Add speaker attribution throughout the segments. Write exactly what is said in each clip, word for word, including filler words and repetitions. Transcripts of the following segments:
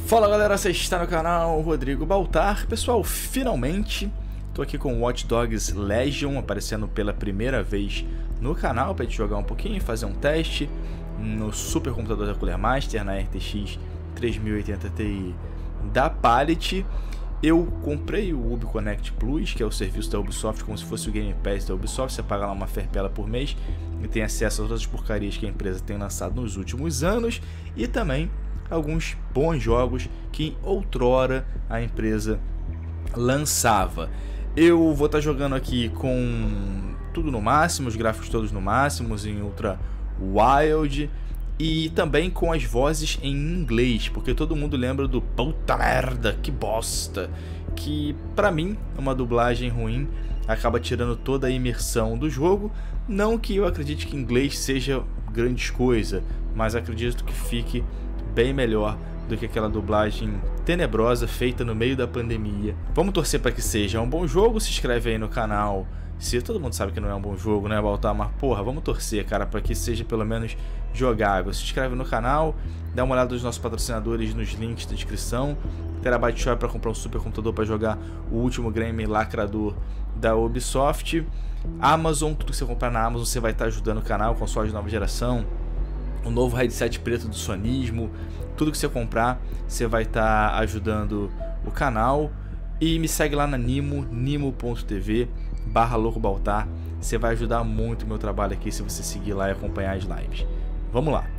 Speaker 1: Fala galera, você está no canal Rodrigo Baltar. Pessoal, finalmente tô aqui com Watch Dogs Legion aparecendo pela primeira vez no canal pra gente jogar um pouquinho e fazer um teste no supercomputador da Cooler Master, na R T X três mil e oitenta Ti da Palit. Eu comprei o UbiConnect Plus, que é o serviço da Ubisoft, como se fosse o Game Pass da Ubisoft. Você paga lá uma ferpela por mês e tem acesso a todas as porcarias que a empresa tem lançado nos últimos anos e também alguns bons jogos que outrora a empresa lançava. Eu vou estar jogando aqui com tudo no máximo, os gráficos todos no máximo, em Ultra Wild, e também com as vozes em inglês, porque todo mundo lembra do puta merda, que bosta, que pra mim uma dublagem ruim acaba tirando toda a imersão do jogo. Não que eu acredite que inglês seja grande coisa, mas acredito que fique bem melhor do que aquela dublagem tenebrosa feita no meio da pandemia. Vamos torcer para que seja um bom jogo. Se inscreve aí no canal. Se todo mundo sabe que não é um bom jogo, né, Baltar? Mas porra, vamos torcer, cara, para que seja pelo menos jogável. Se inscreve no canal, dá uma olhada nos nossos patrocinadores nos links da descrição. Terabyte Shop para comprar um supercomputador para jogar o último game lacrador da Ubisoft. Amazon, tudo que você comprar na Amazon você vai estar ajudando o canal, console de nova geração. O novo headset preto do Sonismo, tudo que você comprar, você vai estar ajudando o canal. E me segue lá na Nimo, nimo ponto tv barra louco baltar. Você vai ajudar muito o meu trabalho aqui se você seguir lá e acompanhar as lives. Vamos lá.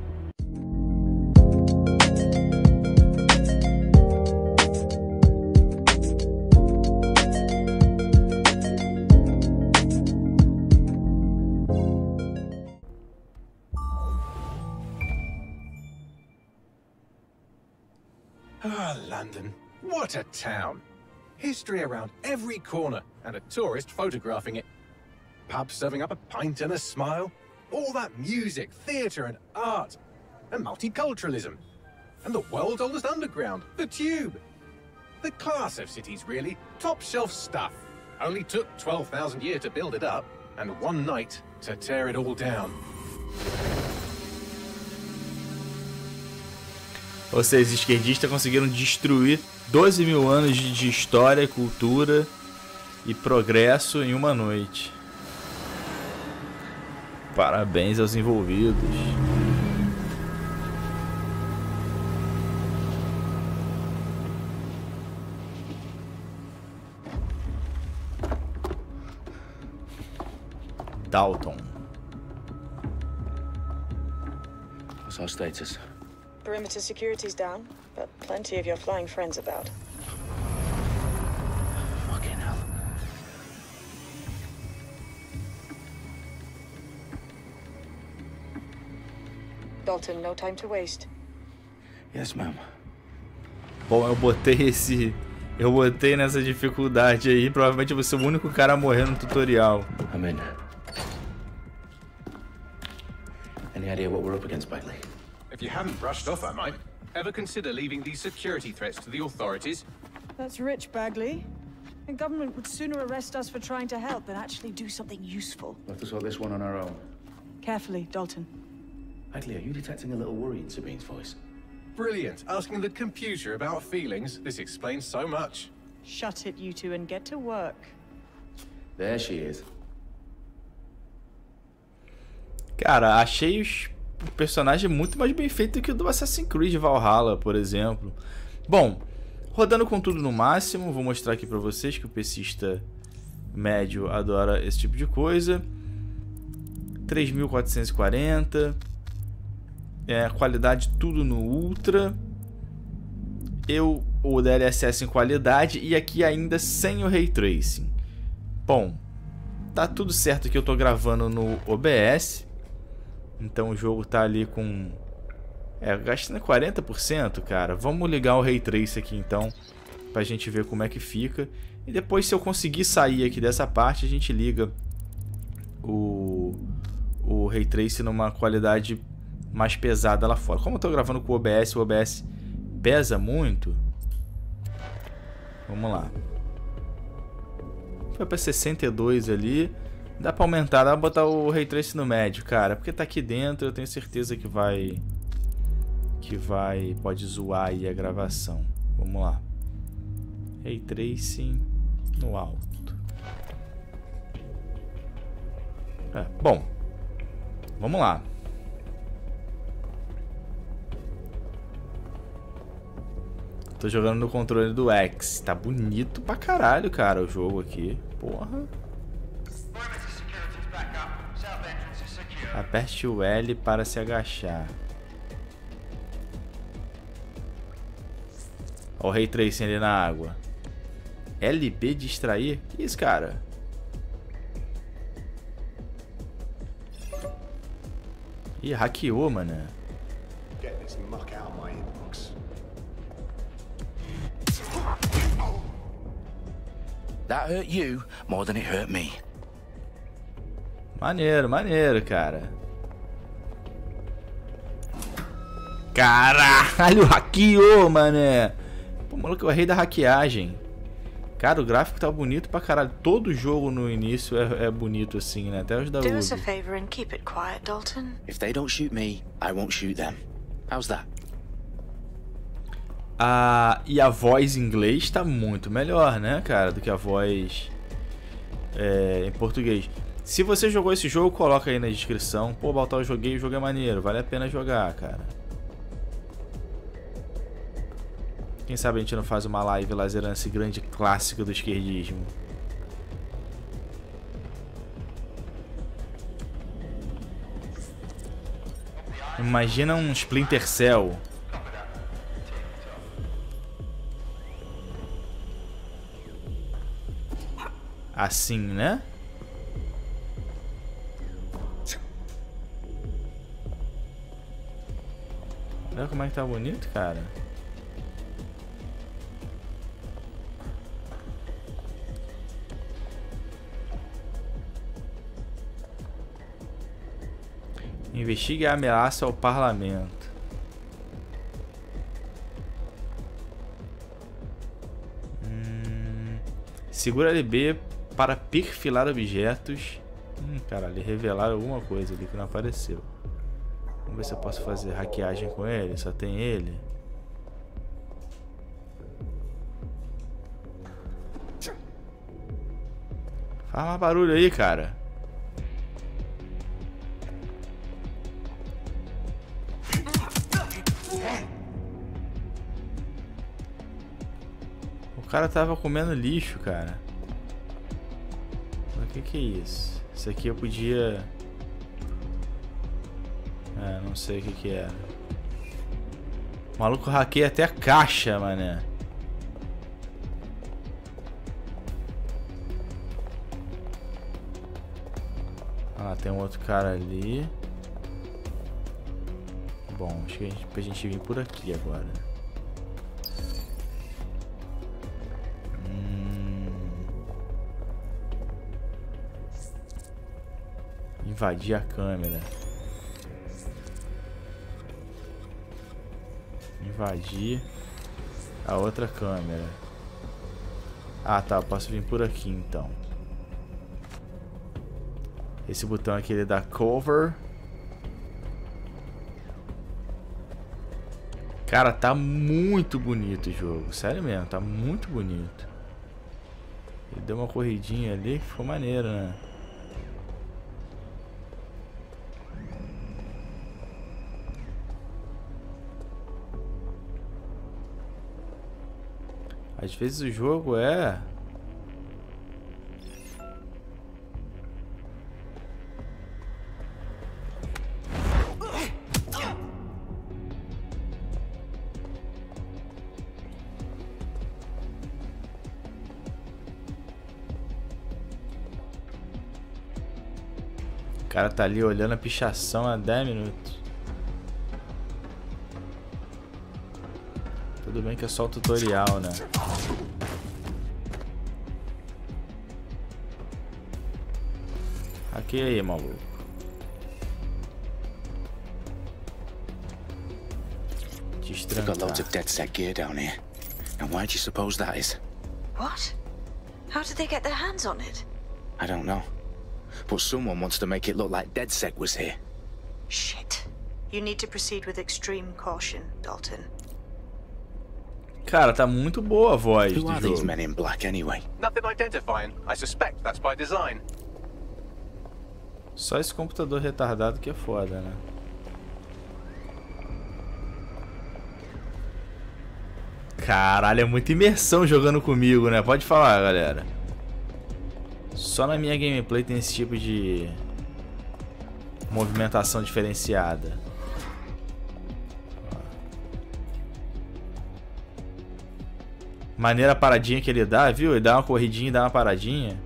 Speaker 2: Ah, London. What a town. History around every corner and a tourist photographing it. Pubs serving up a pint and a smile. All that music, theatre and art. And multiculturalism. And the world's oldest underground, the Tube. The class of cities, really. Top shelf stuff. Only took twelve thousand years to build it up and one night to tear it all down.
Speaker 1: Ou seja, os esquerdistas conseguiram destruir doze mil anos de, de história, cultura e progresso em uma noite. Parabéns aos envolvidos. Dalton.
Speaker 3: What's our status?
Speaker 4: Perimeter security's down, but plenty of your flying friends about.
Speaker 3: Fucking hell.
Speaker 4: Dalton, no time to waste.
Speaker 3: Yes, ma'am.
Speaker 1: Bom, eu botei esse... Eu botei nessa dificuldade aí. Provavelmente eu vou ser o único cara a morrer no tutorial.
Speaker 3: I'm in. Any idea what we're up against, Bagley?
Speaker 2: If you hadn't brushed off, I might. Ever consider leaving these security threats to the authorities?
Speaker 5: That's rich, Bagley. The government would sooner arrest us for trying to help than actually do something useful.
Speaker 3: We'll have to sort this one on our own.
Speaker 5: Carefully, Dalton.
Speaker 3: Bagley, are you detecting a little worry in Sabine's voice?
Speaker 2: Brilliant. Asking the computer about feelings. This explains so much.
Speaker 5: Shut it, you two, and get to work.
Speaker 3: There she is.
Speaker 1: Cara, achei os... o personagem muito mais bem feito que o do Assassin's Creed Valhalla, por exemplo. Bom, rodando com tudo no máximo, vou mostrar aqui pra vocês que o PCista médio adora esse tipo de coisa. três mil quatrocentos e quarenta. É, qualidade tudo no Ultra. Eu, o D L S S em qualidade e aqui ainda sem o Ray Tracing. Bom, tá tudo certo que eu tô gravando no O B S. Então o jogo tá ali com... É, gastando quarenta por cento, cara. Vamos ligar o Ray Trace aqui então, pra gente ver como é que fica. E depois, se eu conseguir sair aqui dessa parte, a gente liga o, o Ray Trace numa qualidade mais pesada lá fora. Como eu tô gravando com o O B S, o O B S pesa muito. Vamos lá. Foi pra sessenta e dois ali. Dá pra aumentar, dá pra botar o Ray Trace no médio, cara. Porque tá aqui dentro, eu tenho certeza que vai... que vai pode zoar aí a gravação. Vamos lá. Ray Tracing no alto. É, bom, vamos lá. Tô jogando no controle do X. Tá bonito pra caralho, cara, o jogo aqui. Porra. Aperte o L para se agachar. Ó o Ray Tracing ali na água. L B distrair? Que isso, cara? Ih, hackeou, mano.
Speaker 3: That hurt you more than it hurt me.
Speaker 1: Maneiro, maneiro, cara. Caralho, hackeou, mané. Pô, maluco, é o rei da hackeagem. Cara, o gráfico tá bonito pra caralho. Todo jogo no início é, é bonito assim, né? Até os da Ubi.
Speaker 4: Do us a favor and keep it quiet, Dalton.
Speaker 3: If they don't shoot me, I won't shoot them. How's that?
Speaker 1: Ah, e a voz em inglês tá muito melhor, né, cara, do que a voz é, em português. Se você jogou esse jogo, coloca aí na descrição. Pô, Baltar, eu joguei, o jogo é maneiro. Vale a pena jogar, cara. Quem sabe a gente não faz uma live lá zerando esse grande clássico do esquerdismo. Imagina um Splinter Cell. Assim, né? Olha como é que tá bonito, cara. Investigue a ameaça ao parlamento. Hum, segura L B para perfilar objetos. Hum, caralho, revelaram alguma coisa ali que não apareceu. Vamos ver se eu posso fazer hackeagem com ele. Só tem ele. Faz mais barulho aí, cara. O cara tava comendo lixo, cara. O que que é isso? Isso aqui eu podia... É, não sei o que que era. O maluco hackeia até a caixa, mané. Ah, tem um outro cara ali. Bom, acho que a gente, pra gente vir por aqui agora. Hum... Invadir a câmera. Invadir a outra câmera. Ah, tá. Eu posso vir por aqui, então. Esse botão aqui, ele dá cover. Cara, tá muito bonito o jogo. Sério mesmo, tá muito bonito. Ele deu uma corridinha ali que ficou maneiro, né? Às vezes o jogo é... O cara tá ali olhando a pichação há dez minutos. Tudo bem que é só o tutorial, né? Aqui aí, maluco.
Speaker 3: They've got loads of DedSec gear down here. And why do you suppose that is?
Speaker 4: What? How did they get their hands on it?
Speaker 3: I don't know. But someone wants to make it look like DedSec was here.
Speaker 4: Shit.
Speaker 6: You need to proceed with extreme caution, Dalton.
Speaker 1: Cara, tá muito boa a voz do
Speaker 3: Who are these
Speaker 1: jogo.
Speaker 3: men in black anyway?
Speaker 2: Nothing identifying. I suspect that's by design.
Speaker 1: Só esse computador retardado que é foda, né? Caralho, é muita imersão jogando comigo, né? Pode falar, galera. Só na minha gameplay tem esse tipo de movimentação diferenciada. Maneira a paradinha que ele dá, viu? Ele dá uma corridinha e dá uma paradinha.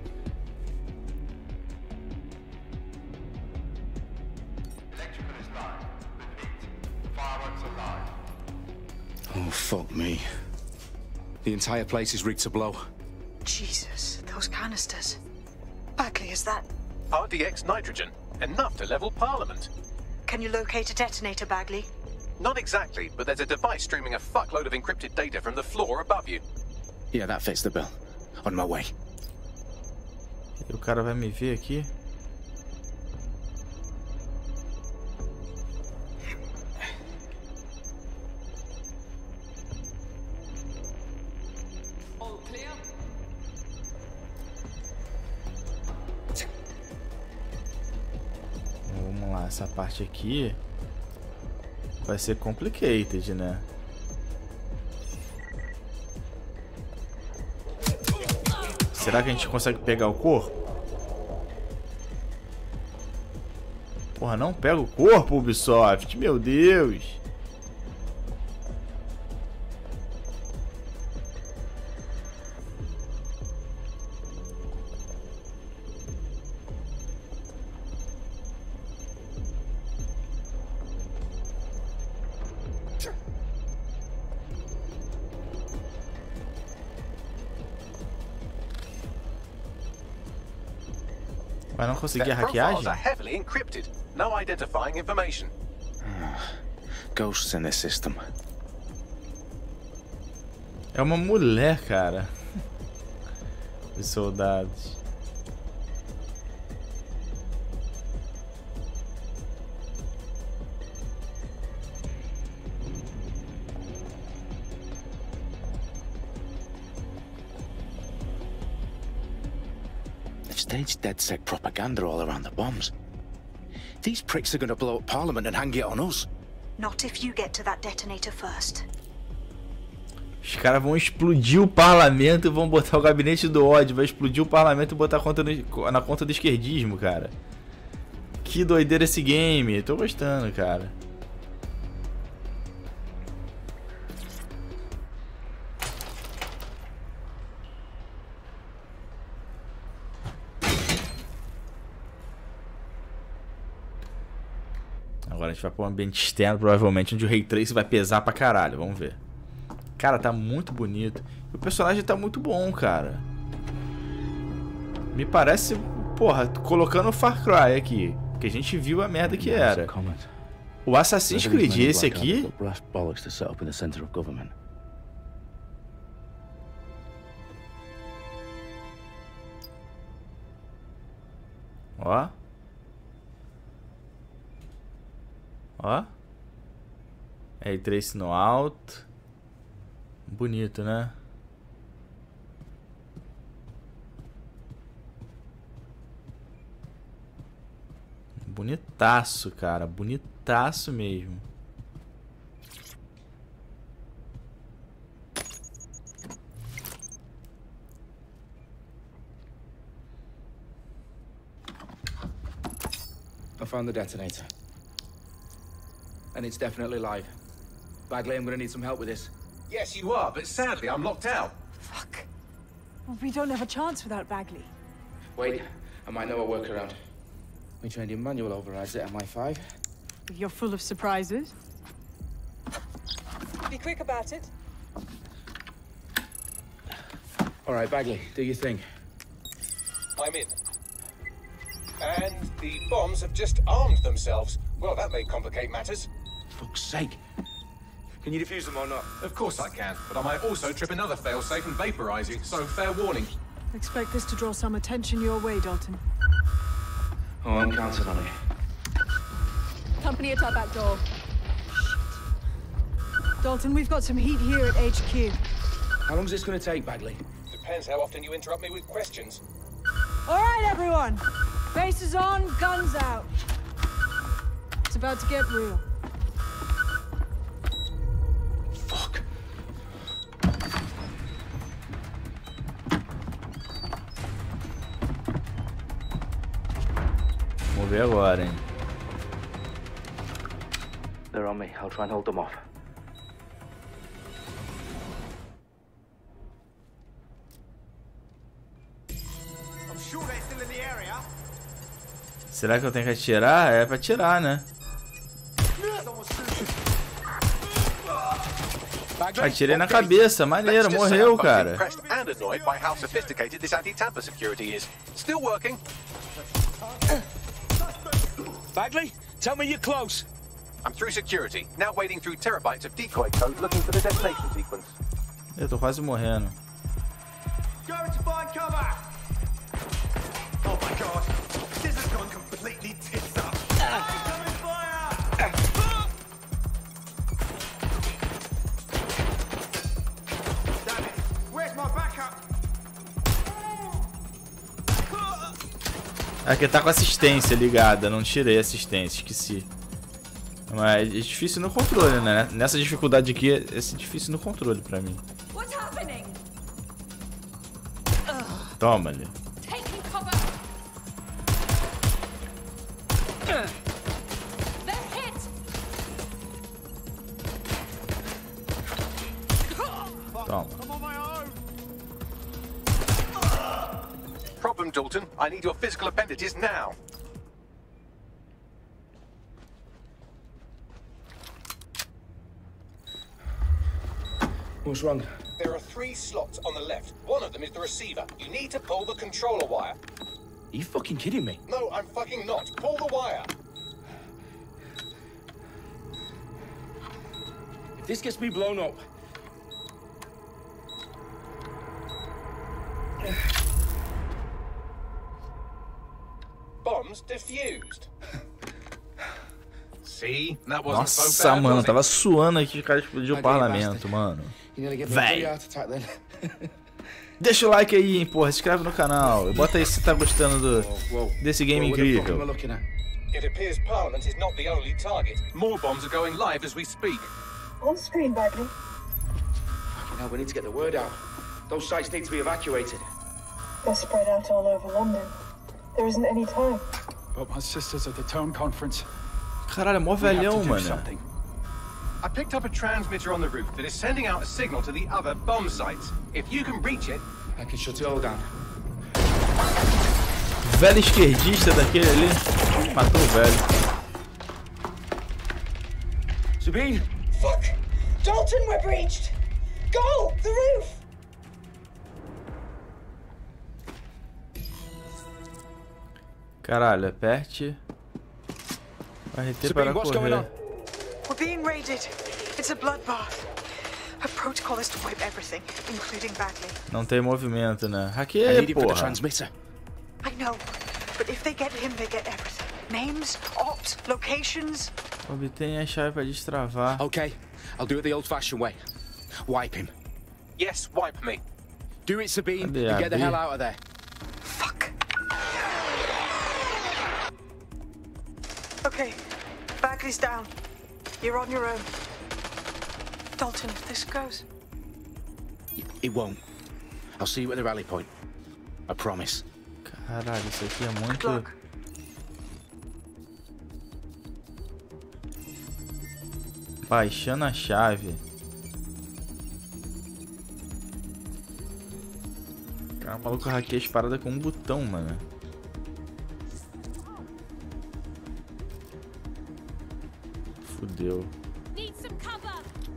Speaker 3: Oh, fuck me. The entire place is rigged to blow.
Speaker 6: Jesus, those canisters. Bagley, is that...
Speaker 2: R D X nitrogen. Enough to level Parliament.
Speaker 6: Can you locate a detonator, Bagley?
Speaker 2: Not exactly, but there's a device streaming a fuckload of encrypted data from the floor above you.
Speaker 3: Yeah, that fits the bill. On my way.
Speaker 1: E o cara vai me ver aqui. Vamos lá, essa parte aqui vai ser complicated, né? Será que a gente consegue pegar o corpo? Porra, não pega o corpo, Ubisoft, meu Deus. Vai não conseguir a
Speaker 2: Their profiles
Speaker 1: hackeagem?
Speaker 2: are heavily encrypted. No identifying information.
Speaker 3: Ghosts in this system.
Speaker 1: É uma mulher, cara. Os soldados.
Speaker 3: They've staged DedSec propaganda all around the bombs. These pricks are going to blow up Parliament and hang it on us.
Speaker 6: Not if you get to that detonator first.
Speaker 1: Os caras vão explodir o parlamento e vão botar o gabinete do ódio. Vai explodir o parlamento e botar a conta no, na conta do esquerdismo, cara. Que doideira esse game. Tô gostando, cara. Agora a gente vai para um ambiente externo, provavelmente, onde o Ray Tracing vai pesar pra caralho. Vamos ver. Cara, tá muito bonito. E o personagem tá muito bom, cara. Me parece, porra, colocando o Far Cry aqui. Que a gente viu a merda que era. O Assassin's Creed, esse aqui... Ó. Ó. Ray Tracing no alto. Bonito, né? Bonitaço, cara. Bonitaço mesmo.
Speaker 7: I found the detonator. And it's definitely live. Bagley, I'm gonna need some help with this.
Speaker 2: Yes, you are, but sadly I'm locked out.
Speaker 5: Fuck. Well, we don't have a chance without Bagley.
Speaker 7: Wait, I might know a workaround. We trained in manual overrides at M I five.
Speaker 5: You're full of surprises. Be quick about it.
Speaker 7: All right, Bagley, do your thing.
Speaker 2: I'm in. And the bombs have just armed themselves. Well, that may complicate matters.
Speaker 7: Fuck's sake. Can you defuse them or not?
Speaker 2: Of course I can, but I might also trip another failsafe and vaporize you, so fair warning.
Speaker 5: Expect this to draw some attention your way, Dalton.
Speaker 7: Oh, I'm counting on it.
Speaker 5: Company
Speaker 8: definitely at our back door.
Speaker 5: Dalton, we've got some heat here at H Q.
Speaker 7: How long is this going to take, Bagley?
Speaker 2: Depends how often you interrupt me with questions.
Speaker 5: All right, everyone. Faces on, guns out. It's about to get real.
Speaker 3: Fuck.
Speaker 1: Vamos ver agora, hein?
Speaker 7: They're on me. I'll try and hold them off.
Speaker 1: Será que eu tenho que atirar? É pra atirar, né? Atirei na cabeça, maneiro, morreu, cara.
Speaker 3: Bagley, tell me you're close.
Speaker 2: I'm through security, now wading through terabytes of decoy code looking for the detonation sequence.
Speaker 1: Eu tô quase morrendo.
Speaker 2: Going to find cover! Oh my god, this has gone completely tits up. Incoming fire! Damn it, where's my backup?
Speaker 1: Aqui tá com assistência ligada, não tirei a assistência, esqueci. Mas é difícil no controle, né? Nessa dificuldade aqui, é difícil no controle pra mim. Toma ali. Toma.
Speaker 2: Problem, Dalton. I need your physical appendages now.
Speaker 7: What's wrong?
Speaker 2: There are three slots on the left. One of them is the receiver. You need to pull the controller wire.
Speaker 7: Are you fucking kidding me?
Speaker 2: No, I'm fucking not. Pull the wire.
Speaker 7: If this gets me blown up...
Speaker 2: Bombs defused. See? That wasn't so
Speaker 1: Nossa,
Speaker 2: bad,
Speaker 1: mano,
Speaker 2: was it?
Speaker 1: tava suando aqui, o cara explodiu o parlamento, mano. Véi. Deixa o like aí, hein, porra. Se inscreve no canal. E bota aí se tá gostando do, desse game incrível.
Speaker 2: It appears Parliament is not the only target. More bombs are going live as we speak.
Speaker 4: On screen, Bagley.
Speaker 7: Now we need to get the word out. Those sites need to be evacuated.
Speaker 4: They're spread out all over London. There isn't any time.
Speaker 9: But my sister's at the town conference.
Speaker 1: Caralho, é mó velhão, mano.
Speaker 2: I picked up a transmitter on the roof that is sending out a signal to the other bomb sites. If you can reach it,
Speaker 7: I can shut it all down.
Speaker 1: Velho esquerdista daquele ali. Matou o velho.
Speaker 7: Sabine!
Speaker 4: Fuck! Dalton, we're breached! Go! The roof!
Speaker 1: Caralho, aperte. R T para correr.
Speaker 6: We're being raided. It's a bloodbath. Her protocol is to wipe everything, including Bagley.
Speaker 1: Não tem movimento, né? Hackeia, porra.
Speaker 6: I know, but if they get him, they get everything. Names, ops, locations.
Speaker 1: Obtenha a chave para destravar.
Speaker 3: Okay, I'll do it the old-fashioned way. Wipe him.
Speaker 2: yes, wipe me.
Speaker 3: Do it, Sabine,
Speaker 1: Cadê
Speaker 3: and
Speaker 1: a
Speaker 3: get the
Speaker 1: Bea?
Speaker 3: hell out of there.
Speaker 6: Fuck. Okay, Bagley's down. You're on your own. Dalton, if this goes...
Speaker 3: It won't. I'll see you at the rally point. I promise.
Speaker 1: Caralho, isso aqui é muito...
Speaker 6: Good luck.
Speaker 1: Baixando a chave. Cara, o maluco hackeia as paradas com um botão, mano. Fudeu.
Speaker 8: Need some cover.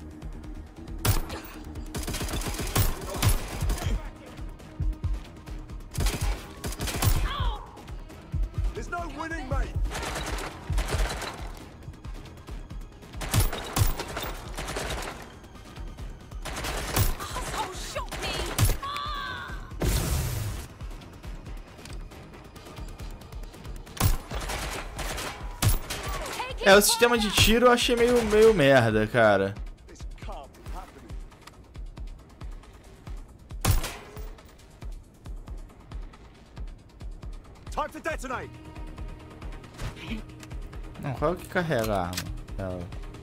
Speaker 2: There's no winning, mate.
Speaker 8: Oh, shot me. Ah! Take
Speaker 1: É, o sistema de tiro eu achei meio, meio merda, cara. Não, qual é que carrega a arma? Ela.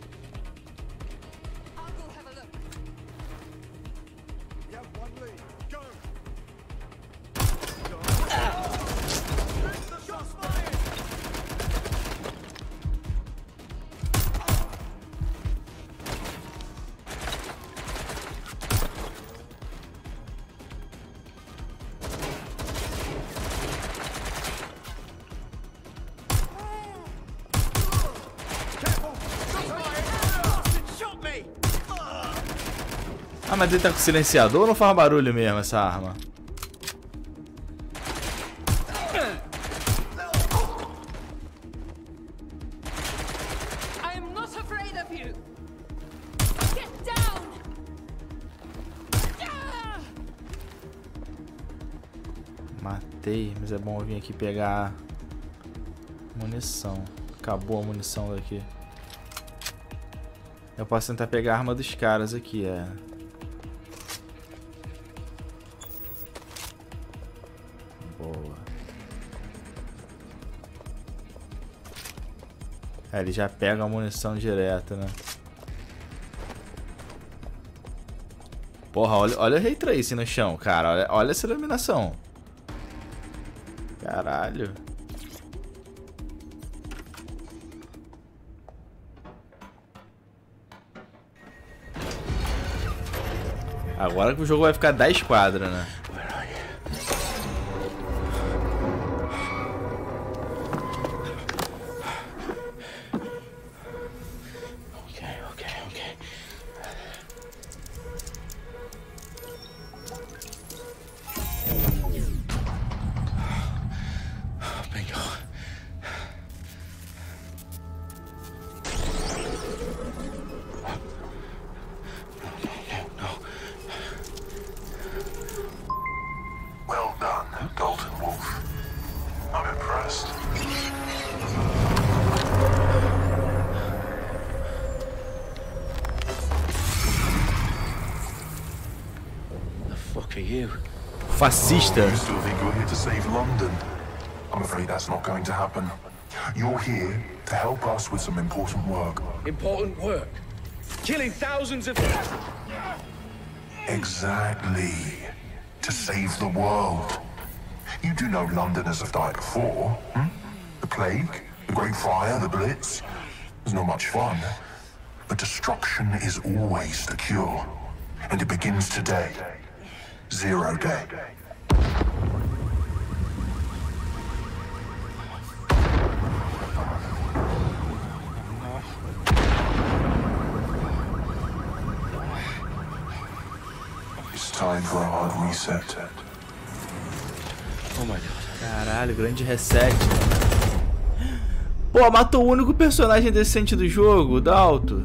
Speaker 1: Ah, mas ele tá com silenciador ou não faz barulho mesmo essa arma?
Speaker 8: I am not afraid of you. Get down.
Speaker 1: Matei, mas é bom eu vir aqui pegar munição. Acabou a munição daqui. Eu posso tentar pegar a arma dos caras aqui, é. Boa. É, ele já pega a munição direto, né? Porra, olha, olha o Ray Tracing no chão, cara. Olha, olha essa iluminação. Caralho. Agora que o jogo vai ficar dez quadras, né? Fascista.
Speaker 10: You still think you're here to save London? I'm afraid that's not going to happen. You're here to help us with some important work.
Speaker 7: Important work? Killing thousands of...
Speaker 10: Exactly. To save the world. You do know Londoners have died before, hmm? The Plague, the Great Fire, the Blitz. It's not much fun. But destruction is always the cure. And it begins today. Zero Day. It's time for a hard reset.
Speaker 7: Oh my God.
Speaker 1: Caralho, grande reset. Pô, matou o único personagem decente do jogo, o Dalto.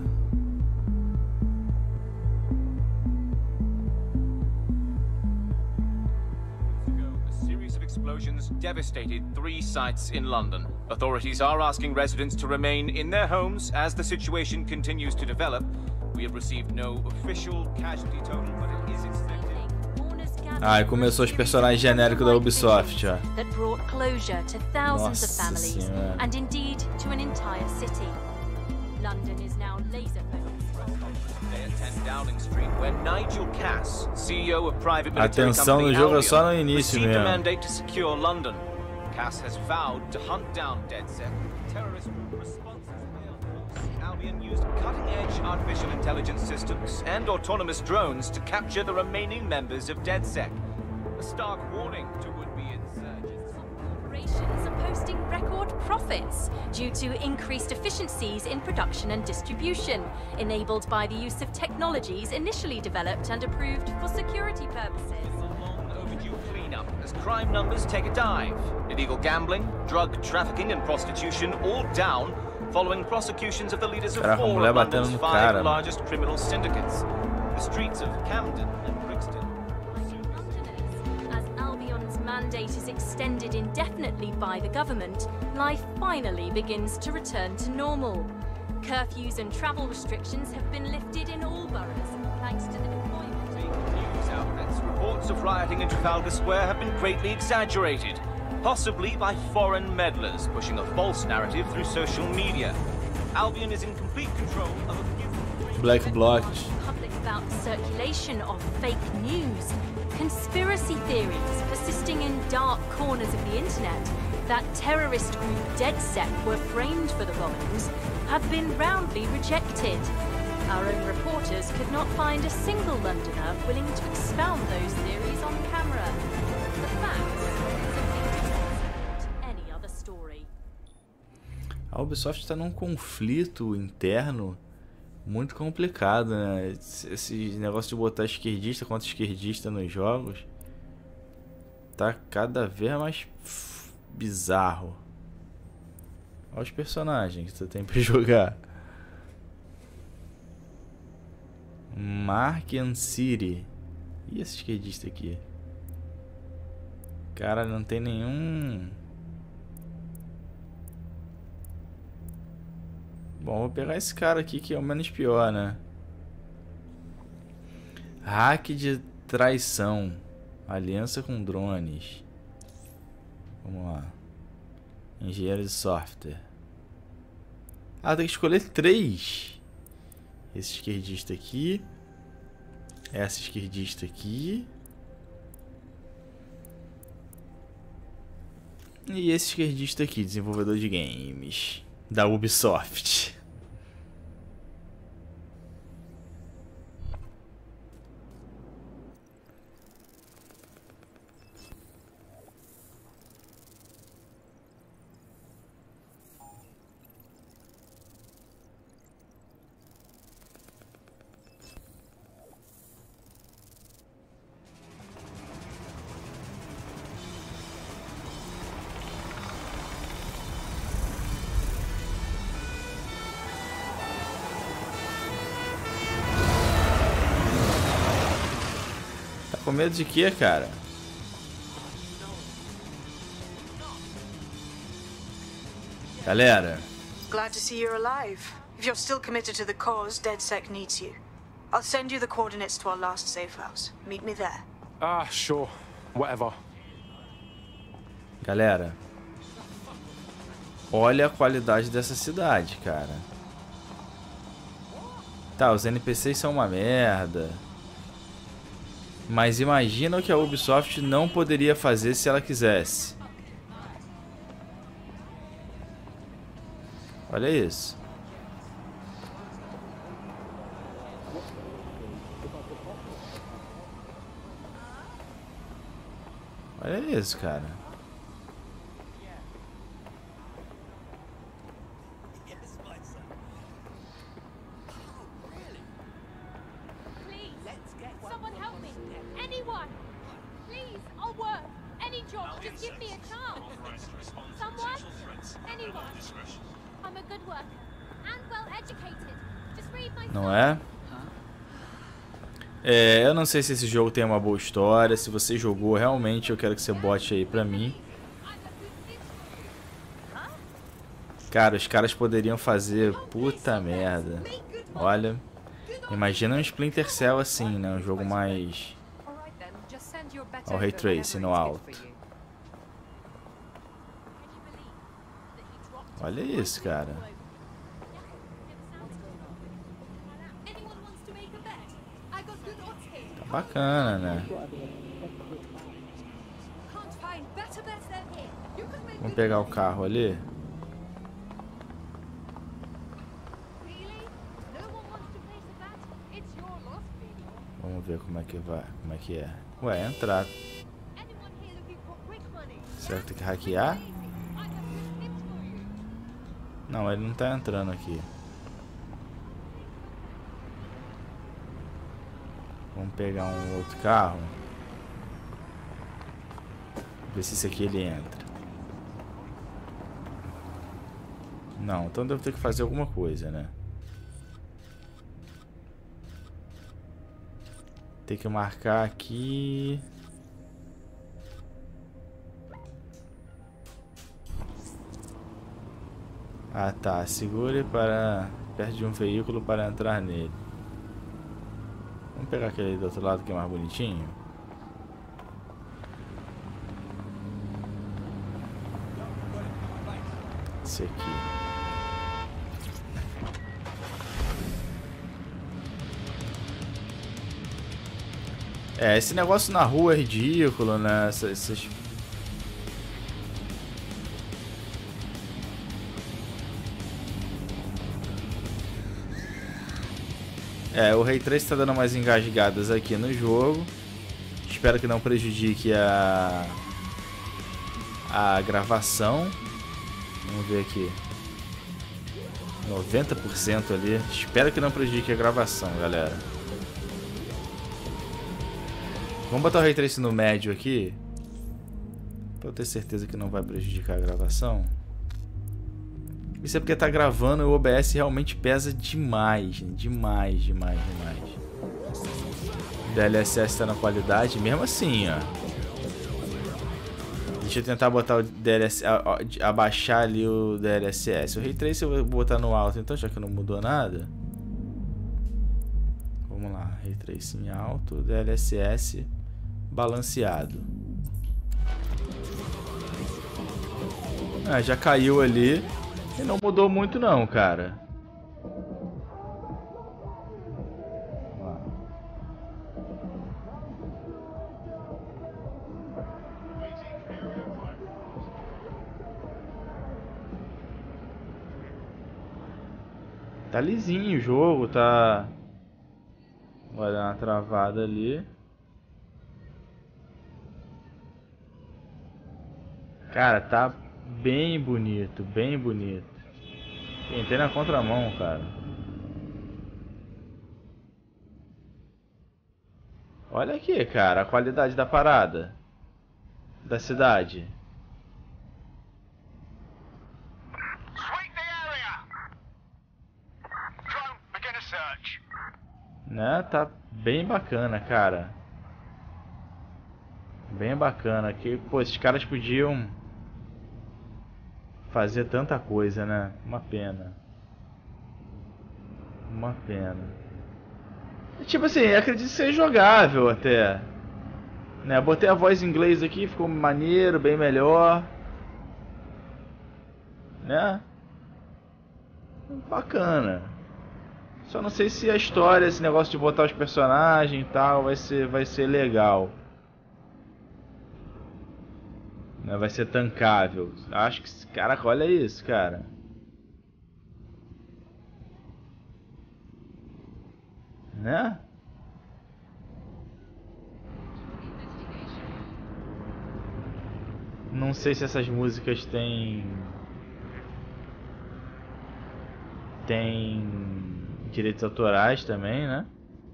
Speaker 11: Devastated three sites in London. Authorities are asking residents to remain in their homes as the situation continues to develop. We have received no official casualty total, but it is expected.
Speaker 1: Ah, e começou os personagens genéricos da Ubisoft, ó.
Speaker 12: That brought closure to thousands of families
Speaker 1: Senhora.
Speaker 12: and indeed to an entire city. London is now laser focused.
Speaker 11: ten Downing Street, where Nigel Cass, C E O of private military
Speaker 1: Atenção
Speaker 11: company
Speaker 1: no jogo é
Speaker 11: Albion,
Speaker 1: só no início
Speaker 11: received a
Speaker 1: mesmo.
Speaker 11: mandate to secure London. Cass has vowed to hunt down DedSec. Terrorist responses failed. Albion used cutting-edge artificial intelligence systems and autonomous drones to capture the remaining members of DedSec. A stark warning to would-be insurgents.
Speaker 12: Corporations are posting record profits due to increased efficiencies in production and distribution, enabled by the use of technologies initially developed and approved for security purposes.
Speaker 11: As crime numbers take a dive. Illegal gambling, drug trafficking and prostitution all down following prosecutions of the leaders of
Speaker 1: Caraca,
Speaker 11: four
Speaker 1: mulher
Speaker 11: of London's
Speaker 1: batendo no
Speaker 11: five
Speaker 1: cara,
Speaker 11: largest criminal syndicates. The streets of Camden and Brixton.
Speaker 12: As Albion's mandate is extended indefinitely by the government, life finally begins to return to normal. Curfews and travel restrictions have been lifted in all boroughs, thanks to the deployment.
Speaker 11: News outlets, reports of rioting in Trafalgar Square have been greatly exaggerated, possibly by foreign meddlers pushing a false narrative through social media. Albion is in complete control of a few...
Speaker 1: Black Bloc.
Speaker 12: Public about the circulation of fake news, conspiracy theories persisting in dark corners of the internet that terrorist group DedSec were framed for the bombings have been roundly rejected. Our own reporters could not find a single Londoner willing to expound those theories on camera. The facts simply don't any other story.
Speaker 1: A Ubisoft está num conflito interno muito complicado, né? Esse negócio de botar esquerdista contra esquerdista nos jogos tá cada vez mais bizarro. Olha os personagens que você tem pra jogar. Marken City. E esse esquerdista aqui? Cara, não tem nenhum... Bom, vou pegar esse cara aqui que é o menos pior, né? Hack de traição. Aliança com drones. Vamos lá. Engenheiro de software. Ah, tem que escolher três. Esse esquerdista aqui. Essa esquerdista aqui. E esse esquerdista aqui, desenvolvedor de games da Ubisoft. Com medo de quê, cara? Galera.
Speaker 6: Glad to see you're alive. If you're still committed to the cause, DedSec needs you. I'll send you the coordinates to our last safe house. Meet me there.
Speaker 9: Ah, sure. Whatever.
Speaker 1: Galera. Olha a qualidade dessa cidade, cara. Tá, os N P Cs são uma merda. Mas imagina o que a Ubisoft não poderia fazer se ela quisesse. Olha isso. Olha isso, cara. Não é? É, eu não sei se esse jogo tem uma boa história. Se você jogou, realmente eu quero que você bote aí pra mim. Cara, os caras poderiam fazer... Puta merda. Olha. Imagina um Splinter Cell assim, né? Um jogo mais... Olha o Ray Tracing no alto. Olha isso, cara. Tá bacana, né? Vamos pegar o carro ali. Vamos ver como é que vai, como é que é. Ué, entrar. Será que tem que hackear? Não, ele não tá entrando aqui. Vamos pegar um outro carro. Ver se esse aqui ele entra. Não, então devo ter que fazer alguma coisa, né? Tem que marcar aqui. Ah tá, segure para perto de um veículo para entrar nele. Vamos pegar aquele do outro lado que é mais bonitinho. Esse aqui. É, esse negócio na rua é ridículo, né? Essas... essas... É, o Ray Tracing está dando umas engasgadas aqui no jogo. Espero que não prejudique a a gravação. Vamos ver aqui. noventa por cento ali. Espero que não prejudique a gravação, galera. Vamos botar o Ray Tracing no médio aqui, pra eu ter certeza que não vai prejudicar a gravação. Isso é porque tá gravando e o O B S realmente pesa demais, né? Demais, demais, demais. O D L S S tá na qualidade, mesmo assim, ó. Deixa eu tentar botar o D L S S, abaixar ali o D L S S. O Ray Tracing eu vou botar no alto, então, já que não mudou nada. Vamos lá, Ray Tracing alto, D L S S balanceado. Ah, já caiu ali. E não mudou muito não, cara. Tá lisinho o jogo, tá... Vai dar uma travada ali. Cara, tá bem bonito, bem bonito. Entrei na contramão, cara. Olha aqui, cara, a qualidade da parada. Da cidade. Né? Tá bem bacana, cara. Bem bacana. Que, pô, esses caras podiam fazer tanta coisa, né? Uma pena. Uma pena. Tipo assim, acredito ser jogável até. Né? Botei a voz em inglês aqui, ficou maneiro, bem melhor. Né? Bacana. Só não sei se a história, esse negócio de botar os personagens e tal, vai ser, vai ser legal. Né? Vai ser tancável. Acho que... Caraca, olha isso, cara. Né? Não sei se essas músicas têm... Tem... direitos autorais também, né?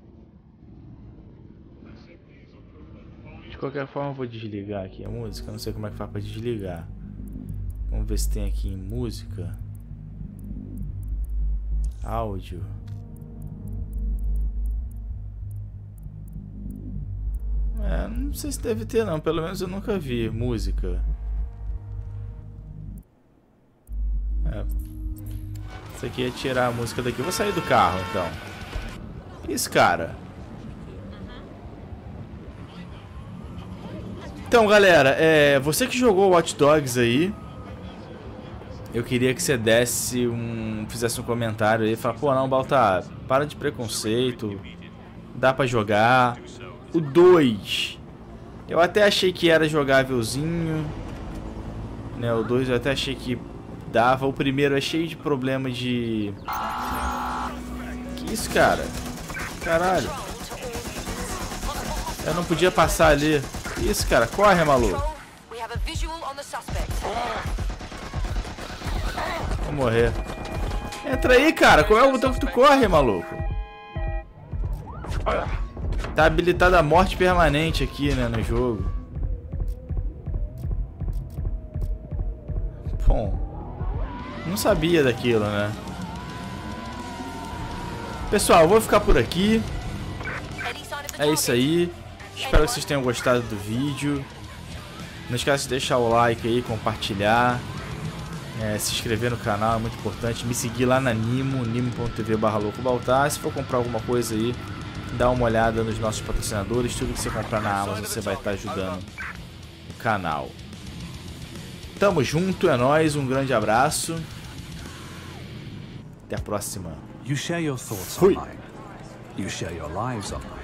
Speaker 1: De qualquer forma eu vou desligar aqui a música. Eu não sei como é que faz pra desligar. Vamos ver se tem aqui em música. Áudio. É, não sei se deve ter não. Pelo menos eu nunca vi música. É. Isso aqui é tirar a música daqui. Eu vou sair do carro, então. Isso, cara. Então, galera, é, você que jogou Watch Dogs aí, eu queria que você desse um... fizesse um comentário aí. Fala, pô, não, Baltar, para de preconceito. Dá pra jogar. O dois, eu até achei que era jogávelzinho. Né, o dois eu até achei que dava. O primeiro é cheio de problema de... Que isso, cara? Caralho. Eu não podia passar ali. Que isso, cara? Corre, maluco. Vou morrer. Entra aí, cara. Qual é o botão que tu corre, maluco? Tá habilitada a morte permanente aqui, né, no jogo. Bom, não sabia daquilo, né? Pessoal, eu vou ficar por aqui. É isso aí. Espero que vocês tenham gostado do vídeo. Não esqueça de deixar o like aí, compartilhar. É, se inscrever no canal é muito importante. Me seguir lá na Nimo, nimo ponto tv barra louco baltar. Se for comprar alguma coisa aí, dá uma olhada nos nossos patrocinadores. Tudo que você comprar na Amazon, você vai estar ajudando o canal. Tamo junto, é nóis. Um grande abraço. Até a próxima.
Speaker 13: You share your thoughts
Speaker 1: Fui.
Speaker 13: online. You share your lives online.